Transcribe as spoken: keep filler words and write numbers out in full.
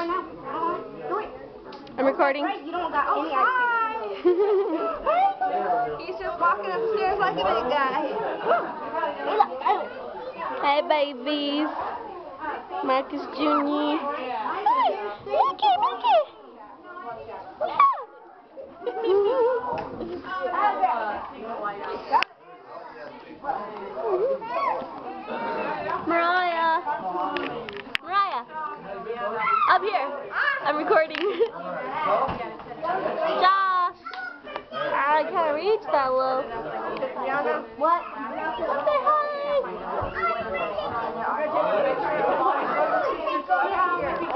I'm recording. You don't got any ice cream. He's just walking upstairs like a big guy. Hey, babies. Marcus Junior Mickey, Mickey. Mariah. Mariah. Up here. I'm recording. Josh. I can't reach that low. What? Say hi.